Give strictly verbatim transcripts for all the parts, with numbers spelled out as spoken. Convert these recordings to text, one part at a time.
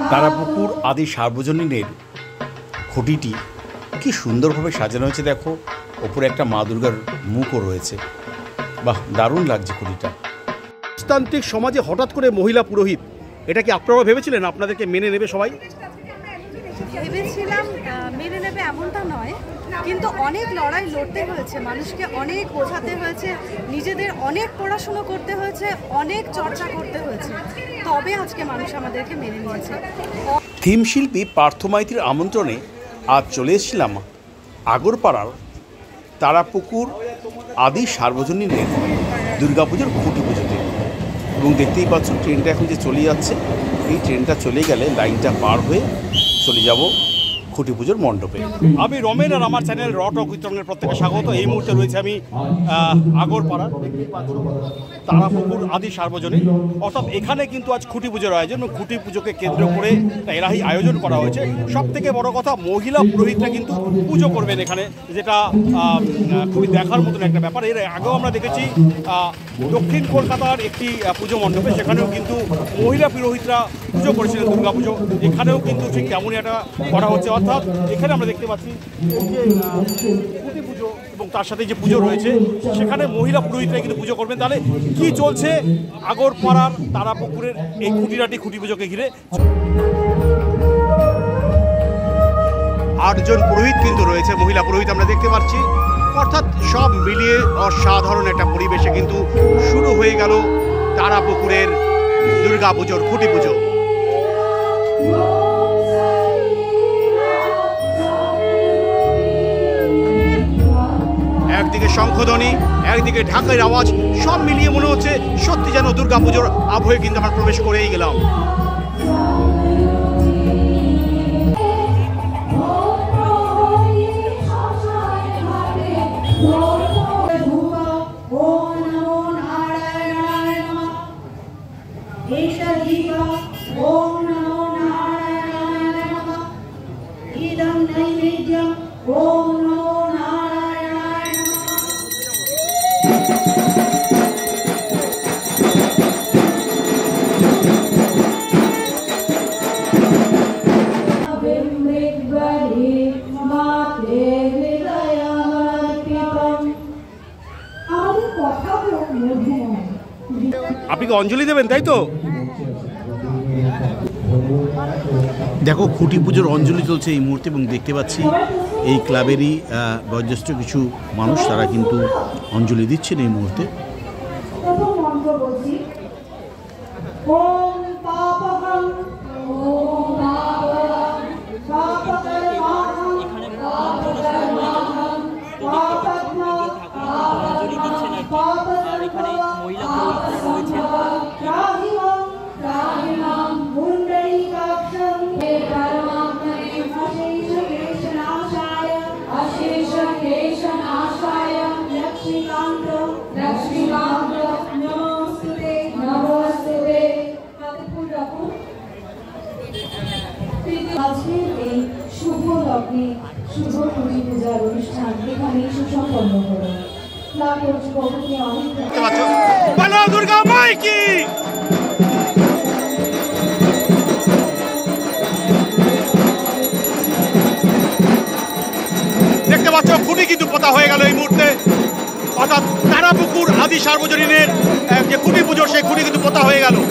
তারাপুকুর আদি সার্বজনীনের খুঁটিটি কি সুন্দরভাবে সাজানো হয়েছে। দেখো, ওপরে একটা মা দুর্গার মুখও রয়েছে। বাহ, দারুণ লাগছে খুঁটিটা। পুরুষতান্ত্রিক সমাজে হঠাৎ করে মহিলা পুরোহিত, এটা কি আপনারা ভেবেছিলেন আপনাদেরকে মেনে নেবে সবাই? ভেবেছিলাম মেনে নেবে এমনটা নয়, কিন্তু অনেক লড়াই লড়তে হয়েছে, মানুষকে অনেক বোঝাতে হয়েছে, নিজেদের অনেক পড়াশুনো করতে হয়েছে, অনেক চর্চা করতে হয়েছে, তবে আজকে মানুষ আমাদেরকে মেনে নিয়েছে। থিম শিল্পী পার্থ মাইতির আমন্ত্রণে আজ চলে এসেছিলাম আগরপাড়ার তারাপুকুর আদি সার্বজনীনের দুর্গাপুজোর খুঁটি পুজোতে। এবং দেখতেই পাচ্ছ ট্রেনটা এখন যে চলে যাচ্ছে, এই ট্রেনটা চলে গেলে লাইনটা পার হয়ে চলে যাব খুঁটি পুজোর মণ্ডপে। আমি রমেন, আর আমার চ্যানেল র টক উইথ রমেনের প্রত্যেকে স্বাগত। এই মুহূর্তে রয়েছে আমি আগরপাড়া, দেখতেই পাচ্ছ তারাপুকুর আদি সার্বজনীন, অর্থাৎ এখানে কিন্তু আজ খুঁটি পুজোর আয়োজন। এবং খুঁটি পুজোকে কেন্দ্র করে এরাই আয়োজন করা হয়েছে। সব থেকে বড় কথা, মহিলা পুরোহিতরা কিন্তু পুজো করবেন এখানে, যেটা খুবই দেখার মতন একটা ব্যাপার। এর আগেও আমরা দেখেছি দক্ষিণ কলকাতার একটি পুজো মণ্ডপে, সেখানেও কিন্তু মহিলা পুরোহিতরা পুজো করেছিলেন দুর্গা পুজো। এখানেও কিন্তু ঠিক তেমনই একটা করা হচ্ছে, অর্থাৎ এখানে আমরা দেখতে পাচ্ছি যে খুঁটি পুজো এবং তার সাথে যে পুজো রয়েছে সেখানে মহিলা পুরোহিতরা কিন্তু পুজো করবেন। তাহলে কি চলছে আগরপাড়ার তারাপুকুরের এই খুঁটিনাটি খুঁটি পুজোকে ঘিরে? আটজন পুরোহিত কিন্তু রয়েছে, মহিলা পুরোহিত আমরা দেখতে পাচ্ছি। অর্থাৎ সব মিলিয়ে অসাধারণ একটা পরিবেশে কিন্তু শুরু হয়ে গেল তারাপুকুরের দুর্গা পুজোর খুঁটি পুজো। একদিকে শঙ্খধ্বনি, একদিকে ঢাকের আওয়াজ, সব মিলিয়ে মনে হচ্ছে সত্যি যেন দুর্গা পুজোর আবহে কিন্তু আমরা প্রবেশ করেই গেলাম। আপনি কি অঞ্জলি দেবেন, তাই তো? দেখো, খুঁটি পুজোর অঞ্জলি চলছে এই মুহূর্তে। এবং দেখতে পাচ্ছি এই ক্লাবেরই বয়োজ্যেষ্ঠ কিছু মানুষ, তারা কিন্তু অঞ্জলি দিচ্ছেন এই মুহূর্তে। শুভ লগ্নে শুভ খুঁটি পূজার অনুষ্ঠান এখানেই সুসম্পন্ন হল। দুর্গা মাই কি দেখতে পাচ্ছ, খুঁটি কিন্তু পোতা হয়ে গেল এই মুহূর্তে। অর্থাৎ তারাপুকুর আদি সার্বজনীনের যে খুঁটি পুজো, সেই খুঁটি কিন্তু পোতা হয়ে গেল।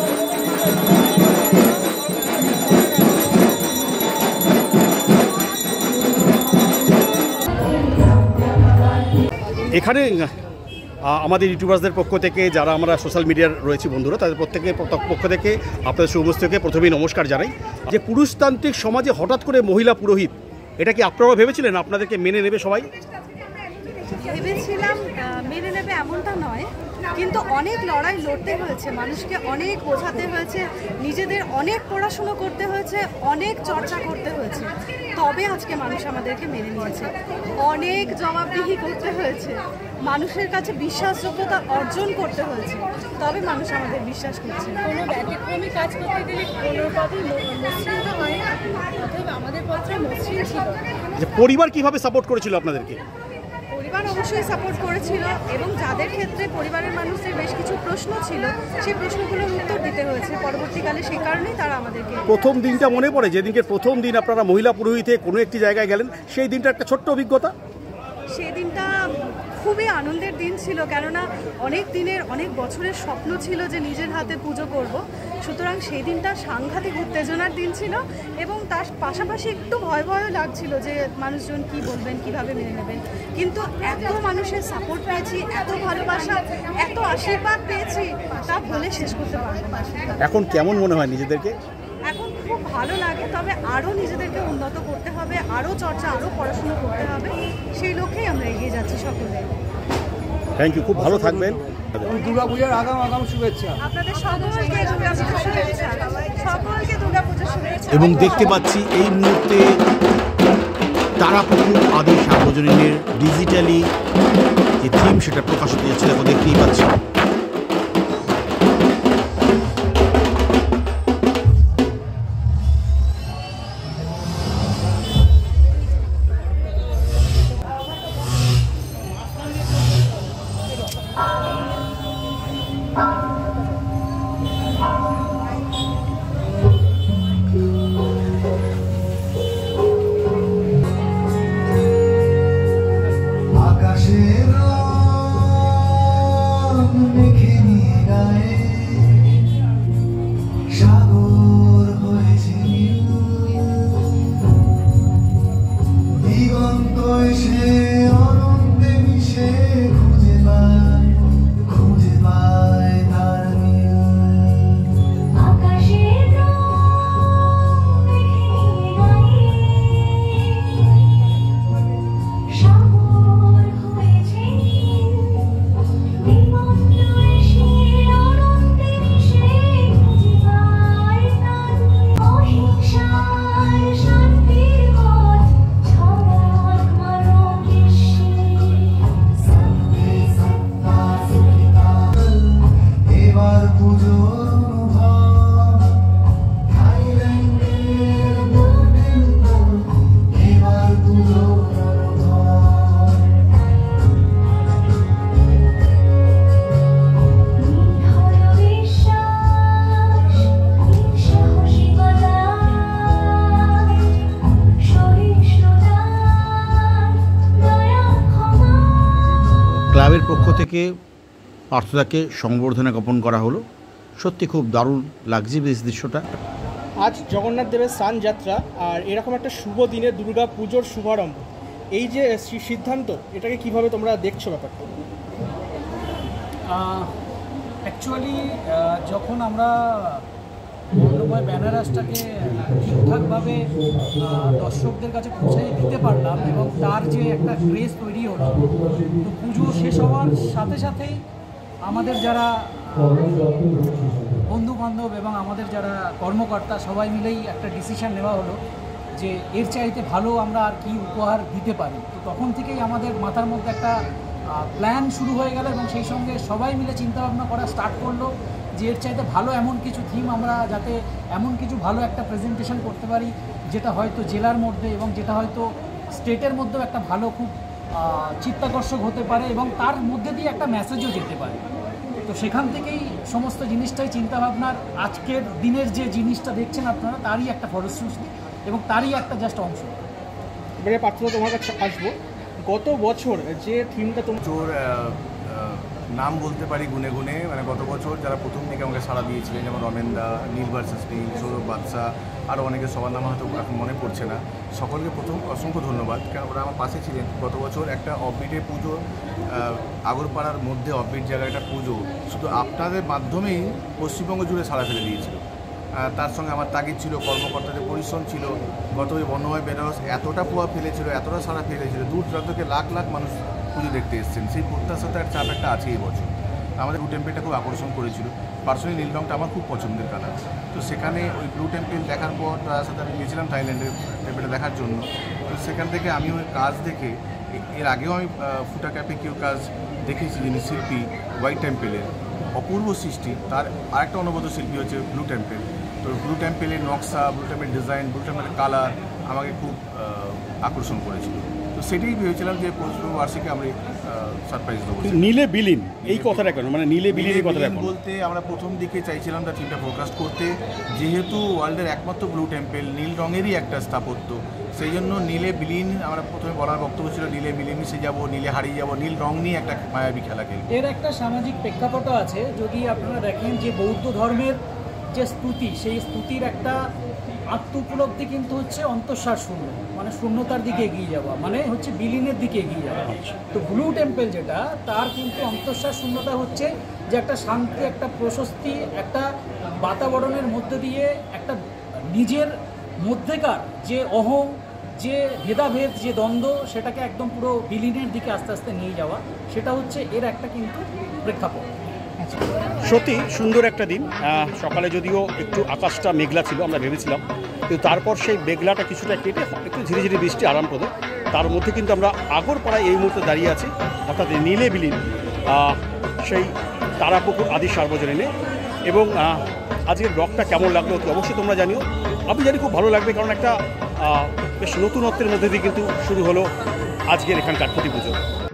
এখানে আমাদের ইউটিউবার্সদের পক্ষ থেকে, যারা আমরা সোশ্যাল মিডিয়ার রয়েছে বন্ধুরা, তাদের প্রত্যেকের পক্ষ থেকে আপনাদের সমস্তকে প্রথমেই নমস্কার জানাই। যে পুরুষতান্ত্রিক সমাজে হঠাৎ করে মহিলা পুরোহিত, এটা কি আপনারা ভেবেছিলেন আপনাদেরকে মেনে নেবে সবাই? ভেবেছিলাম মেনে নেবে এমনটা নয়, কিন্তু অনেক লড়াই লড়তে হয়েছে, মানুষকে অনেক বোঝাতে হয়েছে, নিজেদের অনেক পড়াশুনো করতে হয়েছে, অনেক চর্চা করতে হয়েছে, তবে আজকে মানুষ আমাদেরকে মেনে নিয়েছে। অনেক জবাবদিহি করতে হয়েছে, মানুষের কাছে বিশ্বাসযোগ্যতা অর্জন করতে হয়েছে, তবে মানুষ আমাদের বিশ্বাস করছে। কোনো ব্যতিক্রমী কাজ করতে গেলে কোনো পথই মসৃণ হয় না, অতএব আমাদের পথটা মসৃণ ছিল। পরিবার কিভাবে সাপোর্ট করেছিল আপনাদেরকে? পরিবার অবশ্যই সাপোর্ট করেছিল এবং যাদের ক্ষেত্রে পরিবারের মানুষদের বেশ কিছু প্রশ্ন ছিল সেই প্রশ্নগুলোর উত্তর দিতে হয়েছে পরবর্তীকালে, সেই কারণেই তারা আমাদেরকে। প্রথম দিনটা মনে পড়ে, যেদিনকে প্রথম দিন আপনারা মহিলা পুরোহিতে কোনো একটি জায়গায় গেলেন, সেই দিনটা একটা ছোট্ট অভিজ্ঞতা? সেই দিনটা খুবই আনন্দের দিন ছিল, কেননা অনেক দিনের অনেক বছরের স্বপ্ন ছিল যে নিজের হাতে পুজো করব, সুতরাং সেই দিনটা সাংঘাতিক উত্তেজনার দিন ছিল এবং তার পাশাপাশি একটু ভয় ভয় লাগছিল যে মানুষজন কি বলবেন, কিভাবে মেনে নেবেন। কিন্তু এত মানুষের সাপোর্ট পেয়েছি, এত ভালোবাসা, এত আশীর্বাদ পেয়েছি, তা বলে শেষ করতে পারবো না। এখন কেমন মনে হয় নিজেদেরকে? এখন খুব ভালো লাগে, তবে আরও নিজেদেরকে উন্নত করতে হবে, আরও চর্চা, আরও পড়াশুনো করতে হবে, সেই লক্ষ্যেই আমরা এগিয়ে যাচ্ছি সকলে। থ্যাংক ইউ, খুব ভালো থাকবেন। দুর্গা পূজার আগাম আগাম শুভেচ্ছা আপনাদের সকলকে দুর্গা পুজোর শুভেচ্ছা, সকলকে দুর্গা পুজোর শুভেচ্ছা। এবং দেখতে পাচ্ছি এই মুহূর্তে তারাপুকুর আদি সার্বজনীনের ডিজিটালি যে থিম সেটা প্রকাশ হতে যাচ্ছে, দেখো দেখতেই পাচ্ছি। আকাশের রং মেখে নিয়ে গায়ে সাগর হয়েছে দিগন্ত এসে অনন্তে মিশে খুঁজে পায় খুঁজে পায় তার মিল। আকাশের রং মেখে নিয়ে গায়ে সাগর হয়েছে দিগন্ত এসে অনন্তে মিশে খুঁজে পায় তার অহিংসার শান্তির পথ ছড়াক মানব বিশ্বে। সত্যি সত্তা এবার পুজোর অনুভব থাইল্যান্ডের ব্লু টেম্পল, এবার পুজোর অনুভব। নির্ভয় বিশ্বাস, সাহসিকতা, সহিষ্ণুতা, দয়া, ক্ষমা। ক্লাবের পক্ষ থেকে পার্থদাকে সংবর্ধনা জ্ঞাপন করা হলো। সত্যি খুব দারুণ লাগছে বেশ দৃশ্যটা। আজ জগন্নাথ দেবের স্নান যাত্রা আর এরকম একটা শুভ দিনে দুর্গা পুজোর শুভারম্ভ, এই যে সি- সিদ্ধান্ত, এটাকে কিভাবে তোমরা দেখছো ব্যাপারটা? অ্যাকচুয়ালি যখন আমরা বর্ণময় ব্যানারাসটাকে ঠিকঠাকভাবে আহ, দর্শকদের কাছে পৌঁছে দিতে পারলাম এবং তার যে একটা গ্রেস তৈরি হলো, তো পুজো শেষ হওয়ার সাথে সাথেই আমাদের যারা বন্ধু বান্ধব এবং আমাদের যারা কর্মকর্তা সবাই মিলেই একটা ডিসিশন নেওয়া হলো যে এর চাইতে ভালো আমরা আর কি উপহার দিতে পারি। তো তখন থেকেই আমাদের মাথার মধ্যে একটা প্ল্যান শুরু হয়ে গেল এবং সেই সঙ্গে সবাই মিলে চিন্তাভাবনা করা স্টার্ট করলো যে এর চাইতে ভালো এমন কিছু থিম আমরা যাতে এমন কিছু ভালো একটা প্রেজেন্টেশন করতে পারি যেটা হয়তো জেলার মধ্যে এবং যেটা হয়তো স্টেটের মধ্যেও একটা ভালো খুব আহ, চিত্তাকর্ষক হতে পারে এবং তার মধ্যে দিয়ে একটা মেসেজও যেতে পারে। তো সেখান থেকেই সমস্ত জিনিসটাই চিন্তাভাবনার আজকের দিনের যে জিনিসটা দেখছেন আপনারা তারই একটা ফলশ্রুতি এবং তারই একটা জাস্ট অংশ। এবারে পার্থদা তোমার কাছে আসবো, গত বছর যে থিমটা তোমরা তোর নাম বলতে পারি গুনে গুনে, মানে গত বছর যারা প্রথম থেকে আমাকে সাড়া দিয়েছিলেন, যেমন রমেনদা, নীল ভার্সেস নীল, সৌরভ বাদশা, আরও অনেকে, সবার নাম হয়তো এখন মনে পড়ছে না। সকলকে প্রথম অসংখ্য ধন্যবাদ, কারণ ওরা আমার পাশে ছিলেন। গত বছর একটা অফবিটে পুজো, আগরপাড়ার মধ্যে অফবিট জায়গায় একটা পুজো শুধু আপনাদের মাধ্যমেই পশ্চিমবঙ্গ জুড়ে সাড়া ফেলে দিয়েছিল। তার সঙ্গে আমার তাগিদ ছিল, কর্মকর্তাদের পরিশ্রম ছিল। গত ওই বর্ণময় বেনারস এতটা প্রভাব ফেলেছিল, এতটা সাড়া ফেলেছিল, দূর দূরান্ত থেকে লাখ লাখ মানুষ পুজো দেখতে এসেছেন। সেই প্রত্যাশাতার চাপ একটা আছে এই বছর। আমাদের ব্লু টেম্পেলটা খুব আকর্ষণ করেছিল। পার্সোনালি নীল রঙটা আমার খুব পছন্দের কালার। তো সেখানে ওই ব্লু টেম্পেল দেখার পর তার সাথে আমি গিয়েছিলাম থাইল্যান্ডের টেম্পেলটা দেখার জন্য। তো সেখান থেকে আমি ওই কাজ দেখে, এর আগেও আমি ফুটা ক্যাপে কেউ কাজ দেখেছি, যিনি শিল্পী হোয়াইট টেম্পেলের অপূর্ব সৃষ্টি, তার আরেকটা অনবদ্য শিল্পী হচ্ছে ব্লু টেম্পেল। তো ব্লু টেম্পেলের নকশা, ব্লু টেম্পেলের ডিজাইন, ব্লু টেম্পেলের কালার আমাকে খুব আকর্ষণ করেছিল। তো তো সেটাই ভেবেছিলাম যে পঁচিশ বার্ষিকে আমরা সারপ্রাইজ দেবো। নীলে বিলীন এই কথাটা কেন, মানে নীলে বিলীন এই কথাটা বিলীন কেন? বলতে আমরা প্রথম দিকে চাইছিলাম তার থিমটা ফোকাস করতে, যেহেতু ওয়ার্ল্ডের একমাত্র ব্লু টেম্পল, নীল রঙেরই একটা স্থাপত্য, সেই জন্য নীলে বিলীন আমরা প্রথমে বলার বক্তব্য ছিল নীলে মিলেমিশে যাব, নীলে হারিয়ে যাব, নীল রং নিয়ে একটা মায়াবী খেলা খেলব। এর একটা সামাজিক প্রেক্ষাপটও আছে। যদি আপনারা দেখেন যে বৌদ্ধ ধর্মের যে স্তুতি, সেই স্তুতির একটা আত্ম উপলব্ধি কিন্তু হচ্ছে অন্তঃসার শূন্য, মানে শূন্যতার দিকে এগিয়ে যাওয়া, মানে হচ্ছে বিলীনের দিকে এগিয়ে যাওয়া। তো ব্লু টেম্পল যেটা, তার কিন্তু অন্তঃসার শূন্যতা হচ্ছে যে একটা শান্তি, একটা প্রশস্তি, একটা বাতাবরণের মধ্যে দিয়ে একটা নিজের মধ্যেকার যে অহং, যে ভেদাভেদ, যে দ্বন্দ্ব, সেটাকে একদম পুরো বিলীনের দিকে আস্তে আস্তে নিয়ে যাওয়া, সেটা হচ্ছে এর একটা কিন্তু প্রেক্ষাপট। সত্যি সুন্দর একটা দিন। আহ, সকালে যদিও একটু আকাশটা মেঘলা ছিল, আমরা ভেবেছিলাম, কিন্তু তারপর সেই মেঘলাটা কিছুটা কেটে একটু ধীরে ধীরে বৃষ্টি আরাম পেল। তার মধ্যে কিন্তু আমরা আগরপাড়ায় এই মুহূর্তে দাঁড়িয়ে আছি, অর্থাৎ নীলে বিলীন আহ, সেই তারাপুকুর আদি সার্বজনীনে। এবং আহ, আজকের ব্লগটা কেমন লাগলো অতি অবশ্যই তোমরা জানিও। আমি জানি খুব ভালো লাগবে, কারণ একটা আহ, বেশ নতুনত্বের মধ্যে দিয়ে কিন্তু শুরু হলো আজকের এখানকার প্রতি পুজো।